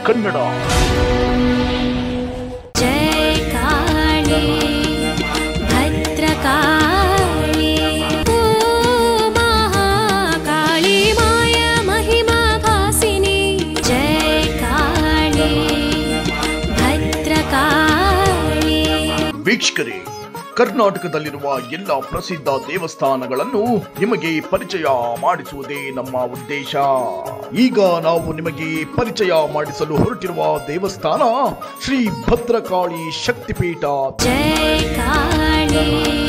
ಕನ್ನಡ. ಜಯ ಕಾಳಿ ಭದ್ರಕಾಳಿ ಮಹಾಕಾಳಿ ಮಾಯ ಮಹಿಮಾ ಭಾಸಿನಿ. ಜಯ ಕಾಳಿ ಭದ್ರಕಾಳಿ. ವೀಕ್ಷಕರೇ, ಕರ್ನಾಟಕದಲ್ಲಿರುವ ಎಲ್ಲ ಪ್ರಸಿದ್ಧ ದೇವಸ್ಥಾನಗಳನ್ನು ನಿಮಗೆ ಪರಿಚಯ ಮಾಡಿಸುವುದೇ ನಮ್ಮ ಉದ್ದೇಶ. ಈಗ ನಾವು ನಿಮಗೆ ಪರಿಚಯ ಮಾಡಿಸಲು ಹೊರಟಿರುವ ದೇವಸ್ಥಾನ ಶ್ರೀ ಭದ್ರಕಾಳಿ ಶಕ್ತಿಪೀಠ. ಜಯ ಕಾಳಿ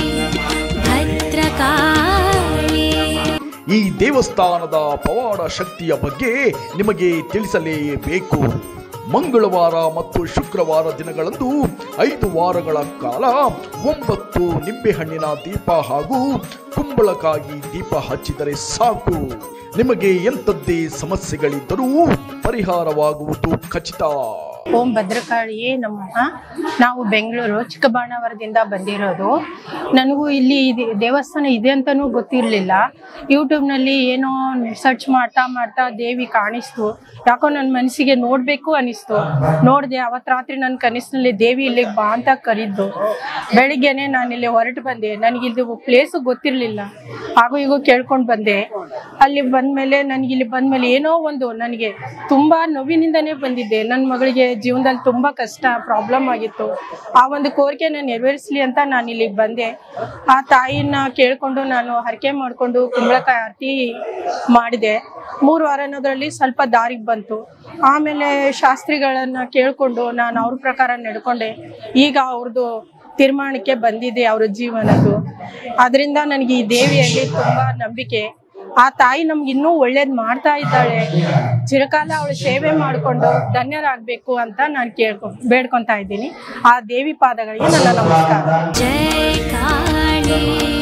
ಭದ್ರಕಾಳಿ. ಈ ದೇವಸ್ಥಾನದ ಪವಾಡ ಶಕ್ತಿಯ ಬಗ್ಗೆ ನಿಮಗೆ ತಿಳಿಸಲೇಬೇಕು. ಮಂಗಳವಾರ ಮತ್ತು ಶುಕ್ರವಾರ ದಿನಗಳಂದು 5 ವಾರಗಳ ಕಾಲ 9 ನಿಂಬೆಹಣ್ಣಿನ ದೀಪ ಹಾಗೂ ಕುಂಬಳಕಾಯಿ ದೀಪ ಹಚ್ಚಿದರೆ ಸಾಕು, ನಿಮಗೆ ಎಂಥದ್ದೇ ಸಮಸ್ಯೆಗಳಿದ್ದರೂ ಪರಿಹಾರವಾಗುವುದು ಖಚಿತ. ಓಂ ಭದ್ರಕಾಳಿಯೇ ನಮಃ. ನಾವು ಬೆಂಗಳೂರು ಚಿಕ್ಕಬಾಣಾವರದಿಂದ ಬಂದಿರೋದು. ನನಗೂ ಇಲ್ಲಿ ದೇವಸ್ಥಾನ ಇದೆ ಅಂತಲೂ ಗೊತ್ತಿರಲಿಲ್ಲ. ಯೂಟ್ಯೂಬ್ನಲ್ಲಿ ಏನೋ ಸರ್ಚ್ ಮಾಡ್ತಾ ದೇವಿ ಕಾಣಿಸ್ತು. ಯಾಕೋ ನನ್ನ ಮನಸ್ಸಿಗೆ ನೋಡಬೇಕು ಅನಿಸ್ತು. ನೋಡಿದೆ. ಅವತ್ತು ರಾತ್ರಿ ನನ್ನ ಕನಸಿನಲ್ಲಿ ದೇವಿ ಇಲ್ಲಿಗೆ ಬಾ ಅಂತ ಕರೀದ್ದು. ಬೆಳಿಗ್ಗೆನೆ ನಾನು ಇಲ್ಲಿ ಹೊರಟು ಬಂದೆ. ನನಗಿಲ್ಲಿ ಪ್ಲೇಸು ಗೊತ್ತಿರಲಿಲ್ಲ. ಹಾಗೂ ಈಗ ಕೇಳ್ಕೊಂಡು ಬಂದೆ. ಅಲ್ಲಿ ಬಂದಮೇಲೆ ನನಗಿಲ್ಲಿ ಬಂದಮೇಲೆ ಏನೋ ಒಂದು ನನಗೆ ತುಂಬ ನೋವಿನಿಂದನೇ ಬಂದಿದ್ದೆ. ನನ್ನ ಮಗಳಿಗೆ ಜೀವನದಲ್ಲಿ ತುಂಬ ಕಷ್ಟ ಪ್ರಾಬ್ಲಮ್ ಆಗಿತ್ತು. ಆ ಒಂದು ಕೋರಿಕೆನ ನೆರವೇರಿಸಲಿ ಅಂತ ನಾನು ಇಲ್ಲಿಗೆ ಬಂದೆ. ಆ ತಾಯಿನ ಕೇಳಿಕೊಂಡು ನಾನು ಹರಕೆ ಮಾಡಿಕೊಂಡು ಕುಂಬಳಕಾಯಿ ಆರತಿ ಮಾಡಿದೆ. 3 ವಾರ ಅನ್ನೋದ್ರಲ್ಲಿ ಸ್ವಲ್ಪ ದಾರಿಗೆ ಬಂತು. ಆಮೇಲೆ ಶಾಸ್ತ್ರಿಗಳನ್ನು ಕೇಳಿಕೊಂಡು ನಾನು ಅವ್ರ ಪ್ರಕಾರ ನಡ್ಕೊಂಡೆ. ಈಗ ಅವ್ರದ್ದು ತೀರ್ಮಾನಕ್ಕೆ ಬಂದಿದೆ ಅವ್ರ ಜೀವನದ್ದು. ಅದರಿಂದ ನನಗೆ ಈ ದೇವಿಯಲ್ಲಿ ತುಂಬ ನಂಬಿಕೆ. ಆ ತಾಯಿ ನಮ್ಗೆ ಇನ್ನೂ ಒಳ್ಳೇದು ಮಾಡ್ತಾ ಇದ್ದಾಳೆ. ಚಿರಕಾಲ ಅವಳು ಸೇವೆ ಮಾಡಿಕೊಂಡು ಧನ್ಯರಾಗಬೇಕು ಅಂತ ನಾನು ಬೇಡ್ಕೊತಾ ಇದ್ದೀನಿ. ಆ ದೇವಿ ಪಾದಗಳಿಗೆ ನನ್ನ ನಮಸ್ಕಾರ. ಜಯ ಕಾಳಿ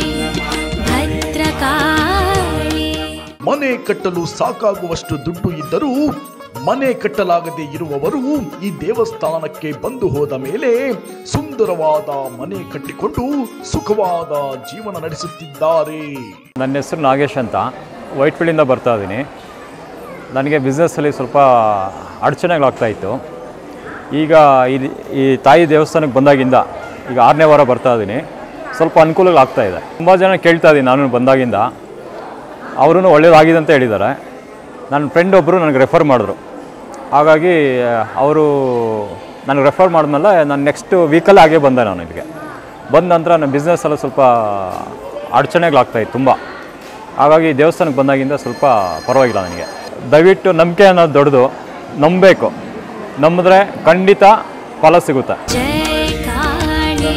ಭದ್ರಕಾಳಿ. ಮನೆ ಕಟ್ಟಲು ಸಾಕಾಗುವಷ್ಟು ದುಡ್ಡು ಇದ್ದರೂ ಮನೆ ಕಟ್ಟಲಾಗದೆ ಇರುವವರು ಈ ದೇವಸ್ಥಾನಕ್ಕೆ ಬಂದು ಹೋದ ಮೇಲೆ ಸುಂದರವಾದ ಮನೆ ಕಟ್ಟಿಕೊಂಡು ಸುಖವಾದ ಜೀವನ ನಡೆಸುತ್ತಿದ್ದಾರೆ. ನನ್ನ ಹೆಸರು ನಾಗೇಶ್ ಅಂತ, ವೈಟ್ಫೀಲ್ಡಿಂದ ಬರ್ತಾ ಇದ್ದೀನಿ. ನನಗೆ ಬಿಸ್ನೆಸ್ಸಲ್ಲಿ ಸ್ವಲ್ಪ ಅಡಚಣೆಗಳಾಗ್ತಾಯಿತ್ತು. ಈಗ ಈ ತಾಯಿ ದೇವಸ್ಥಾನಕ್ಕೆ ಬಂದಾಗಿಂದ ಈಗ 6ನೇ ವಾರ ಬರ್ತಾ ಇದ್ದೀನಿ. ಸ್ವಲ್ಪ ಅನುಕೂಲಗಳಾಗ್ತಾಯಿದೆ. ತುಂಬ ಜನ ಕೇಳ್ತಾ ಇದ್ದೀನಿ ನಾನು ಬಂದಾಗಿಂದ. ಅವರೂ ಒಳ್ಳೇದಾಗಿದೆ ಅಂತ ಹೇಳಿದ್ದಾರೆ. ನನ್ನ ಫ್ರೆಂಡ್ ಒಬ್ಬರು ನನಗೆ ರೆಫರ್ ಮಾಡಿದ್ರು. ಹಾಗಾಗಿ ಅವರು ನನಗೆ ರೆಫರ್ ಮಾಡಿದ್ಮೇಲೆ ನಾನು ನೆಕ್ಸ್ಟ್ ವೀಕಲ್ಲಿ ಹಾಗೆ ಬಂದೆ. ನಾನು ಇಲ್ಲಿಗೆ ಬಂದ ನಂತರ ನನ್ನ ಬಿಸ್ನೆಸ್ಸೆಲ್ಲ ಸ್ವಲ್ಪ ಅಡಚಣೆಗಳಾಗ್ತಾಯಿತ್ತು ತುಂಬ. ಹಾಗಾಗಿ ದೇವಸ್ಥಾನಕ್ಕೆ ಬಂದಾಗಿಂದ ಸ್ವಲ್ಪ ಪರವಾಗಿಲ್ಲ ನನಗೆ. ದಯವಿಟ್ಟು ನಂಬಿಕೆ ಅನ್ನೋದು ದೊಡ್ಡದು. ನಂಬಬೇಕು. ನಂಬಿದ್ರೆ ಖಂಡಿತ ಫಲ ಸಿಗುತ್ತೆ. ಜಯ ಕಾಳಿ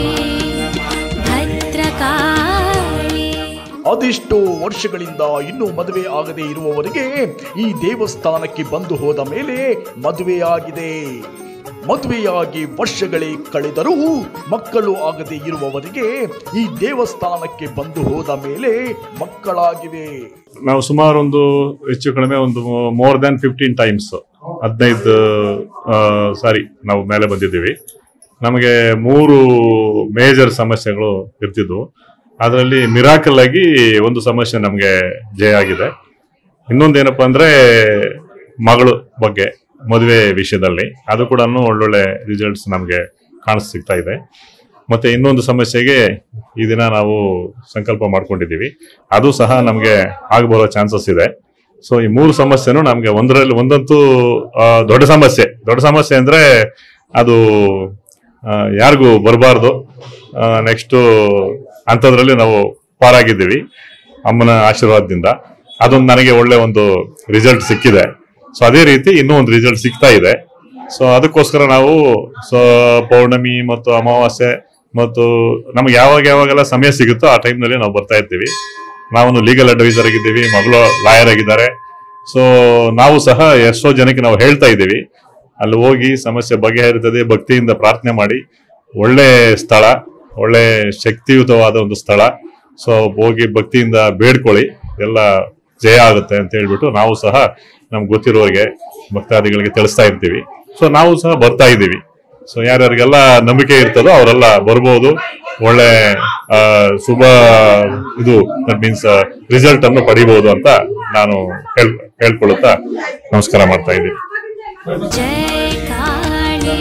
ಭದ್ರಕಾಳಿ. ಅದೆಷ್ಟೋ ವರ್ಷಗಳಿಂದ ಇನ್ನೂ ಮದುವೆ ಆಗದೆ ಇರುವವರಿಗೆ ಈ ದೇವಸ್ಥಾನಕ್ಕೆ ಬಂದು ಹೋದ ಮೇಲೆ ಮದುವೆಯಾಗಿದೆ. ಮದುವೆಯಾಗಿ ವರ್ಷಗಳೇ ಕಳೆದರೂ ಮಕ್ಕಳು ಆಗದೆ ಇರುವವರಿಗೆ ಈ ದೇವಸ್ಥಾನಕ್ಕೆ ಬಂದು ಹೋದ ಮೇಲೆ ಮಕ್ಕಳಾಗಿವೆ. ನಾವು ಸುಮಾರು ಒಂದು ಹೆಚ್ಚು ಕಡಿಮೆ ಒಂದು ಮೋರ್ ದನ್ 15 ಟೈಮ್ಸ್ 15 ಸಾರಿ ನಾವು ಮೇಲೆ ಬಂದಿದ್ದೀವಿ. ನಮಗೆ 3 ಮೇಜರ್ ಸಮಸ್ಯೆಗಳು ಇರ್ತಿದ್ವು. ಅದರಲ್ಲಿ ಮಿರಾಕಲ್ ಆಗಿ ಒಂದು ಸಮಸ್ಯೆ ನಮಗೆ ಜಯ ಆಗಿದೆ. ಇನ್ನೊಂದೇನಪ್ಪ ಅಂದ್ರೆ ಮಗಳು ಬಗ್ಗೆ ಮದುವೆ ವಿಷಯದಲ್ಲಿ ಅದು ಕೂಡ ಒಳ್ಳೊಳ್ಳೆ ರಿಸಲ್ಟ್ಸ್ ನಮಗೆ ಸಿಗ್ತಾ ಇದೆ. ಮತ್ತೆ ಇನ್ನೊಂದು ಸಮಸ್ಯೆಗೆ ಈ ದಿನ ನಾವು ಸಂಕಲ್ಪ ಮಾಡ್ಕೊಂಡಿದ್ದೀವಿ. ಅದು ಸಹ ನಮಗೆ ಆಗಬರೋ ಚಾನ್ಸಸ್ ಇದೆ. ಸೊ ಈ 3 ಸಮಸ್ಯೆನೂ ನಮಗೆ ಒಂದಂತೂ ದೊಡ್ಡ ಸಮಸ್ಯೆ ಅಂದ್ರೆ ಅದು ಯಾರಿಗೂ ಬರಬಾರ್ದು. ನೆಕ್ಸ್ಟ್ ಅಂಥದ್ರಲ್ಲಿ ನಾವು ಪಾರಾಗಿದ್ದೀವಿ ಅಮ್ಮನ ಆಶೀರ್ವಾದದಿಂದ. ಅದೊಂದು ನನಗೆ ಒಳ್ಳೆ ಒಂದು ರಿಸಲ್ಟ್ ಸಿಕ್ಕಿದೆ. ಸೊ ಅದೇ ರೀತಿ ಇನ್ನೂ ಒಂದು ರಿಸಲ್ಟ್ ಸಿಗ್ತಾ ಇದೆ. ಸೊ ಅದಕ್ಕೋಸ್ಕರ ನಾವು ಪೌರ್ಣಮಿ ಮತ್ತು ಅಮಾವಾಸ್ಯೆ ಮತ್ತು ನಮ್ಗೆ ಯಾವಾಗೆಲ್ಲ ಸಮಯ ಸಿಗುತ್ತೋ ಆ ಟೈಮ್ನಲ್ಲಿ ನಾವು ಬರ್ತಾ ಇರ್ತೀವಿ. ನಾವು ಲೀಗಲ್ ಅಡ್ವೈಸರ್ ಆಗಿದ್ದೀವಿ, ಮಗಳು ಲಾಯರ್ ಆಗಿದ್ದಾರೆ. ಸೊ ನಾವು ಸಹ ಎಷ್ಟೋ ಜನಕ್ಕೆ ನಾವು ಹೇಳ್ತಾ ಇದ್ದೀವಿ, ಅಲ್ಲಿ ಹೋಗಿ ಸಮಸ್ಯೆ ಬಗೆಹರಿತದೆ, ಭಕ್ತಿಯಿಂದ ಪ್ರಾರ್ಥನೆ ಮಾಡಿ. ಒಳ್ಳೆ ಸ್ಥಳ, ಒಳ್ಳೆ ಶಕ್ತಿಯುತವಾದ ಒಂದು ಸ್ಥಳ. ಸೊ ಹೋಗಿ ಭಕ್ತಿಯಿಂದ ಬೇಡ್ಕೊಳ್ಳಿ, ಎಲ್ಲ ಜಯ ಆಗುತ್ತೆ ಅಂತ ಹೇಳ್ಬಿಟ್ಟು ನಾವು ಸಹ ನಮ್ಗೆ ಗೊತ್ತಿರೋರಿಗೆ ಭಕ್ತಾದಿಗಳಿಗೆ ತಿಳಿಸ್ತಾ ಇರ್ತೀವಿ. ಸೊ ನಾವು ಸಹ ಬರ್ತಾ ಇದ್ದೀವಿ. ಸೊ ಯಾರ್ಯಾರಿಗೆಲ್ಲ ನಂಬಿಕೆ ಇರ್ತದೋ ಅವರೆಲ್ಲ ಬರ್ಬೋದು. ಒಳ್ಳೆ ಶುಭ ಇದು ದಟ್ ಮೀನ್ಸ್ ರಿಸಲ್ಟ್ ಅನ್ನು ಪಡಿಬಹುದು ಅಂತ ನಾನು ಹೇಳ್ಕೊಳ್ಳುತ್ತಾ ನಮಸ್ಕಾರ ಮಾಡ್ತಾ ಇದ್ದೀನಿ. जय काली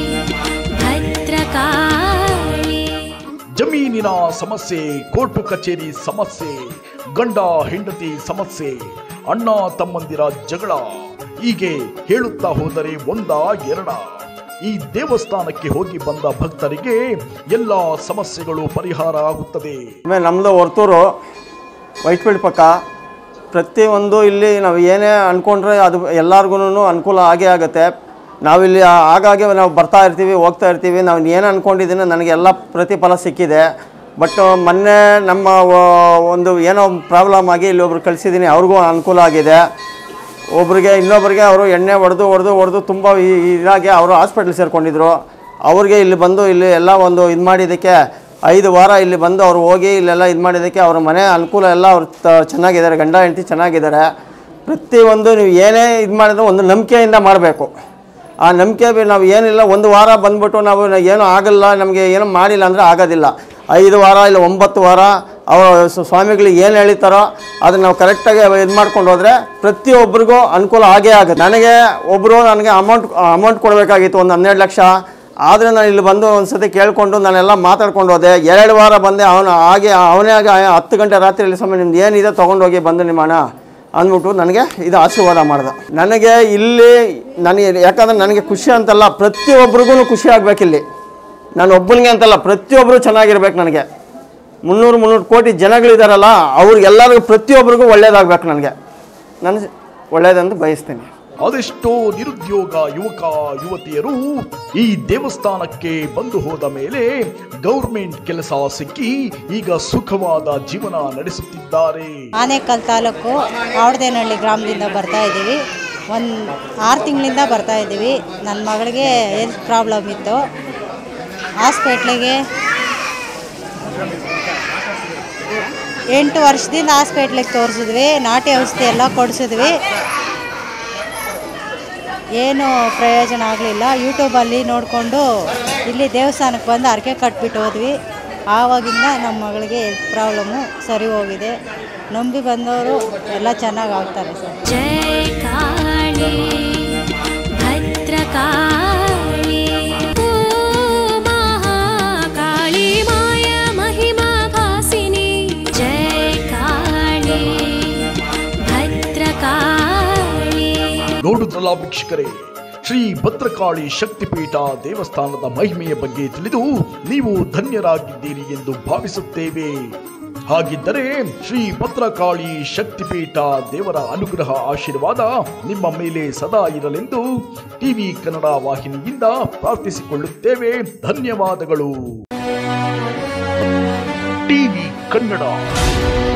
भद्रकाली ಜಮೀನಿನ ಸಮಸ್ಯೆ, ಕೋರ್ಟು ಕಚೇರಿ ಸಮಸ್ಯೆ, ಗಂಡ ಹೆಂಡತಿ ಸಮಸ್ಯೆ, ಅಣ್ಣ ತಮ್ಮಂದಿರ ಜಗಳ, ಹೀಗೆ ಹೇಳುತ್ತಾ ಹೋದರೆ ಒಂದ ಎರಡ. ಈ ದೇವಸ್ಥಾನಕ್ಕೆ ಹೋಗಿ ಬಂದ ಭಕ್ತರಿಗೆ ಎಲ್ಲ ಸಮಸ್ಯೆಗಳು ಪರಿಹಾರ ಆಗುತ್ತದೆ. ನಮ್ಮದು ಹೊರ್ತೂರು ವೈಟ್ಫೀಲ್ಡ್ ಪಕ್ಕ. ಪ್ರತಿಯೊಂದು ಇಲ್ಲಿ ನಾವು ಏನೇ ಅಂದ್ಕೊಂಡ್ರೆ ಅದು ಎಲ್ಲರಿಗೂ ಅನುಕೂಲ ಆಗೇ ಆಗುತ್ತೆ. ನಾವಿಲ್ಲಿ ಆಗಾಗ್ಗೆ ನಾವು ಬರ್ತಾ ಇರ್ತೀವಿ, ಹೋಗ್ತಾ ಇರ್ತೀವಿ. ನಾವು ಏನು ಅಂದ್ಕೊಂಡಿದ್ದೀನಿ ನನಗೆಲ್ಲ ಪ್ರತಿಫಲ ಸಿಕ್ಕಿದೆ. ಬಟ್ ಮೊನ್ನೆ ನಮ್ಮ ಒಂದು ಏನೋ ಪ್ರಾಬ್ಲಮ್ ಆಗಿ ಇಲ್ಲಿ ಒಬ್ರು ಕಳಿಸಿದ್ದೀನಿ, ಅವ್ರಿಗೂ ಅನುಕೂಲ ಆಗಿದೆ. ಒಬ್ರಿಗೆ ಇನ್ನೊಬ್ರಿಗೆ ಅವರು ಎಣ್ಣೆ ಹೊಡೆದು ತುಂಬ ಇದಾಗಿ ಅವರು ಹಾಸ್ಪಿಟ್ಲ್ ಸೇರಿಕೊಂಡಿದ್ರು. ಅವ್ರಿಗೆ ಇಲ್ಲಿ ಬಂದು ಇಲ್ಲಿ ಎಲ್ಲ ಒಂದು ಇದು ಮಾಡಿದ್ದಕ್ಕೆ 5 ವಾರ ಇಲ್ಲಿ ಬಂದು ಅವ್ರು ಹೋಗಿ ಇಲ್ಲೆಲ್ಲ ಇದು ಮಾಡಿದ್ದಕ್ಕೆ ಅವ್ರ ಮನೆ ಅನುಕೂಲ ಎಲ್ಲ ಅವ್ರು ಚೆನ್ನಾಗಿದ್ದಾರೆ, ಗಂಡ ಹೆಂಡತಿ ಚೆನ್ನಾಗಿದ್ದಾರೆ. ಪ್ರತಿಯೊಂದು ನೀವು ಏನೇ ಇದು ಮಾಡಿದ್ರು ಒಂದು ನಂಬಿಕೆಯಿಂದ ಮಾಡಬೇಕು. ಆ ನಂಬಿಕೆ ನಾವು ಏನಿಲ್ಲ, 1 ವಾರ ಬಂದ್ಬಿಟ್ಟು ನಾವು ಏನೂ ಆಗಲ್ಲ, ನಮಗೆ ಏನೂ ಮಾಡಿಲ್ಲ ಅಂದರೆ ಆಗೋದಿಲ್ಲ. 5 ವಾರ ಇಲ್ಲ 9 ವಾರ ಅವರು ಸ್ವಾಮಿಗಳು ಏನು ಹೇಳಿತಾರೋ ಅದನ್ನು ನಾವು ಕರೆಕ್ಟಾಗಿ ಇದು ಮಾಡ್ಕೊಂಡು ಹೋದರೆ ಪ್ರತಿಯೊಬ್ಬರಿಗೂ ಅನುಕೂಲ ಆಗೇ ಆಗುತ್ತೆ. ನನಗೆ ಅಮೌಂಟ್ ಕೊಡಬೇಕಾಗಿತ್ತು, ಒಂದು 12 ಲಕ್ಷ. ಆದರೆ ನಾನು ಇಲ್ಲಿ ಬಂದು ಒಂದು ಸತಿ ಕೇಳಿಕೊಂಡು ನಾನೆಲ್ಲ ಮಾತಾಡ್ಕೊಂಡು ಹೋದೆ. 2 ವಾರ ಬಂದೆ. ಅವನೇ ಆಗಿ 10 ಗಂಟೆ ರಾತ್ರಿಯಲ್ಲಿ ಸ್ವಾಮಿ ನಿಮ್ದು ಏನಿದೆ ತೊಗೊಂಡೋಗಿ ಬಂದು ನಿಮ್ಮ ಹಣ ಅಂದ್ಬಿಟ್ಟು ನನಗೆ ಇದು ಆಶೀರ್ವಾದ ಮಾಡ್ದೆ. ನನಗೆ ಇಲ್ಲಿ ಯಾಕಂದರೆ ನನಗೆ ಖುಷಿ ಅಂತಲ್ಲ, ಪ್ರತಿಯೊಬ್ಬರಿಗೂ ಖುಷಿ ಆಗಬೇಕಿಲ್ಲಿ. ನಾನು ಒಬ್ಬನಿಗೆ ಅಂತಲ್ಲ, ಪ್ರತಿಯೊಬ್ಬರು ಚೆನ್ನಾಗಿರ್ಬೇಕು. ನನಗೆ 300 ಕೋಟಿ ಜನಗಳಿದಾರಲ್ಲ, ಅವ್ರಿಗೆಲ್ಲರಿಗೂ ಪ್ರತಿಯೊಬ್ಬರಿಗೂ ಒಳ್ಳೇದಾಗಬೇಕು. ನಾನು ಒಳ್ಳೇದಂತ ಬಯಸ್ತೀನಿ. ಅದೆಷ್ಟೋ ನಿರುದ್ಯೋಗ ಯುವಕ ಯುವತಿಯರು ಈ ದೇವಸ್ಥಾನಕ್ಕೆ ಬಂದು ಹೋದ ಮೇಲೆ ಗೌರ್ಮೆಂಟ್ ಕೆಲಸ ಸಿಕ್ಕಿ ಈಗ ಸುಖವಾದ ಜೀವನ ನಡೆಸುತ್ತಿದ್ದಾರೆ. ಆನೇಕಲ್ ತಾಲೂಕು ಆವಡದೇನಹಳ್ಳಿ ಗ್ರಾಮದಿಂದ ಬರ್ತಾ ಇದ್ದೀವಿ. 6 ತಿಂಗಳಿಂದ ಬರ್ತಾ ಇದ್ದೀವಿ. ನನ್ನ ಮಗಳಿಗೆ ಹೆಲ್ತ್ ಪ್ರಾಬ್ಲಮ್ ಇತ್ತು. ಹಾಸ್ಪಿಟ್ಲಿಗೆ 8 ವರ್ಷದಿಂದ ಹಾಸ್ಪಿಟ್ಲಿಗೆ ತೋರಿಸಿದ್ವಿ. ನಾಟಿ ಔಷಧಿ ಎಲ್ಲ ಕೊಡಿಸಿದ್ವಿ. ಏನು ಪ್ರಯೋಜನ ಆಗಲಿಲ್ಲ. ಯೂಟ್ಯೂಬಲ್ಲಿ ನೋಡಿಕೊಂಡು ಇಲ್ಲಿ ದೇವಸ್ಥಾನಕ್ಕೆ ಬಂದು ಹರಕೆ ಕಟ್ಬಿಟ್ಟು ಹೋದ್ವಿ. ಆವಾಗಿಂದ ನಮ್ಮ ಮಗಳಿಗೆ ಹೆಲ್ತ್ ಪ್ರಾಬ್ಲಮ್ಮು ಸರಿ ಹೋಗಿದೆ. ನಂಬಿ ಬಂದವರು ಎಲ್ಲ ಚೆನ್ನಾಗಿ ಆಗ್ತಾರೆ ಸರ್. जय काली भद्रकाली ओ महाकाली माया महिमा भासिनी जय काली भद्रकाली. ನೋಡುದ್ರಲ್ಲ ವೀಕ್ಷಕರೇ, ಶ್ರೀ ಭದ್ರಕಾಳಿ ಶಕ್ತಿಪೀಠ ದೇವಸ್ಥಾನದ ಮಹಿಮೆಯ ಬಗ್ಗೆ ತಿಳಿದು ನೀವು ಧನ್ಯರಾಗಿದ್ದೀರಿ ಎಂದು ಭಾವಿಸುತ್ತೇವೆ. ಹಾಗಿದ್ದರೆ ಶ್ರೀ ಭದ್ರಕಾಳಿ ಶಕ್ತಿಪೀಠ ದೇವರ ಅನುಗ್ರಹ ಆಶೀರ್ವಾದ ನಿಮ್ಮ ಮೇಲೆ ಸದಾ ಇರಲೆಂದು ಟಿವಿ ಕನ್ನಡ ವಾಹಿನಿಯಿಂದ ಪ್ರಾರ್ಥಿಸಿಕೊಳ್ಳುತ್ತೇವೆ. ಧನ್ಯವಾದಗಳು. ಟಿವಿ ಕನ್ನಡ.